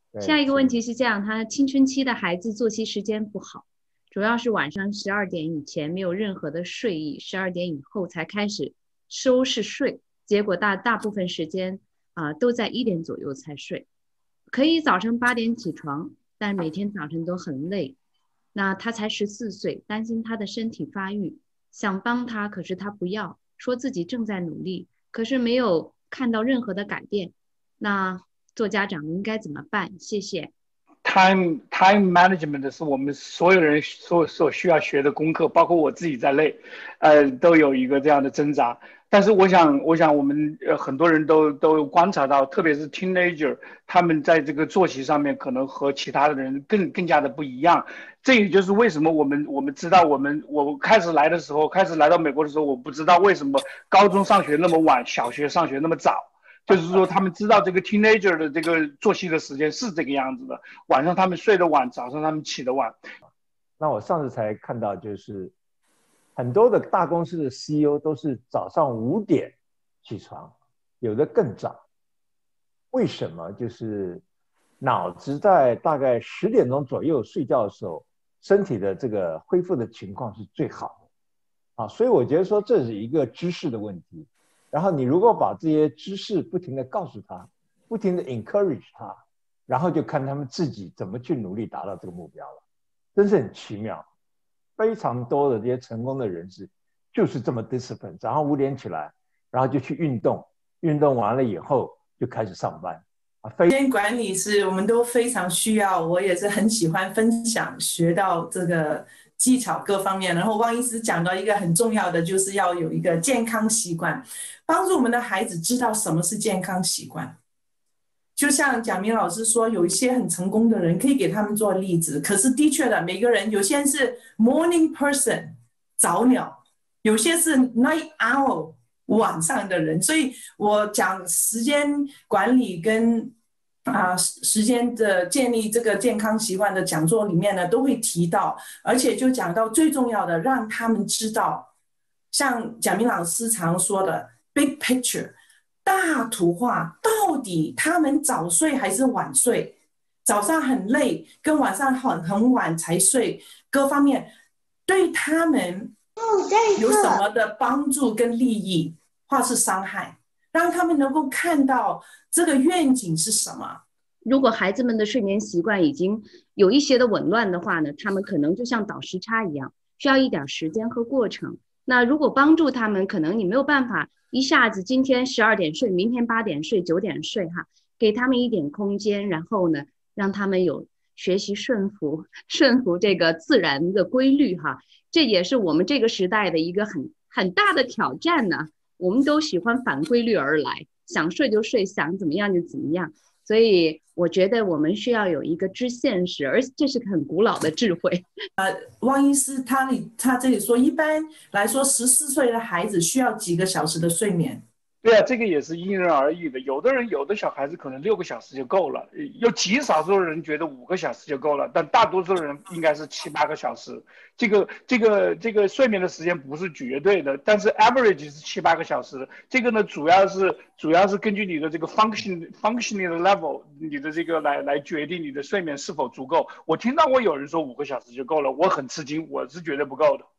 对， 下一个问是。 题是这样，他青春期的孩子作息时间不好，主要是晚上12点以前没有任何的睡意，12点以后才开始收拾睡，结果大部分时间都在1点左右才睡。可以早晨8点起床，但每天早晨都很累。那他才14岁，担心他的身体发育，想帮他，可是他不要，说自己正在努力，可是没有看到任何的改变。那做家长应该怎么办？谢谢。 Time management 是我们所有人所需要学的功课，包括我自己在内，都有一个这样的挣扎。但是我想我们很多人都观察到，特别是 teenager，他们在这个作息上面可能和其他的人更加的不一样。这也就是为什么我们知道我开始来的时候，开始来到美国的时候，我不知道为什么高中上学那么晚，小学上学那么早。就是说，他们知道这个 teenager 的这个作息的时间是这个样子的，晚上他们睡得晚，早上他们起得晚。 那我上次才看到，就是很多的大公司的 CEO 都是早上5点起床，有的更早。为什么？就是脑子在大概10点钟左右睡觉的时候，身体的这个恢复的情况是最好的所以我觉得说这是一个知识的问题。然后你如果把这些知识不停的告诉他，不停的 encourage 他，然后就看他们自己怎么去努力达到这个目标了，真是很奇妙。非常多的这些成功的人士就是这么 discipline， 早上5点起来，然后就去运动，运动完了以后就开始上班。 时间管理是我们都非常需要，我也是很喜欢分享学到这个技巧各方面。然后汪医师讲到一个很重要的，就是要有一个健康习惯，帮助我们的孩子知道什么是健康习惯。就像蒋明老师说，有一些很成功的人可以给他们做例子，可是的确的，每个人有些人是 morning person 早鸟，有些是 night owl 晚上的人，所以我讲时间管理跟时间的建立这个健康习惯的讲座里面呢，都会提到，而且就讲到最重要的，让他们知道，像蒋明老师常说的 big picture 大图画，到底他们早睡还是晚睡，早上很累跟晚上很晚才睡，各方面对他们有什么的帮助跟利益，或是伤害，让他们能够看到这个愿景是什么。 如果孩子们的睡眠习惯已经有一些的紊乱的话呢，他们可能就像倒时差一样，需要一点时间和过程。那如果帮助他们，可能你没有办法一下子今天12点睡，明天8点睡9点睡哈，给他们一点空间，然后呢，让他们有学习顺服这个自然的规律哈，这也是我们这个时代的一个很大的挑战呢。我们都喜欢反规律而来，想睡就睡，想怎么样就怎么样。所以我觉得我们需要有一个知现实，而这是个很古老的智慧。 汪医师他这里说，一般来说14岁的孩子需要几个小时的睡眠。 对啊，这个也是因人而异的。有的小孩子可能6个小时就够了，有极少数人觉得5个小时就够了，但大多数人应该是7、8个小时。这个睡眠的时间不是绝对的，但是 average 是7、8个小时。这个呢，主要是根据你的这个 functioning 的 level， 你的这个来决定你的睡眠是否足够。我听到过有人说5个小时就够了，我很吃惊，我是觉得不够的。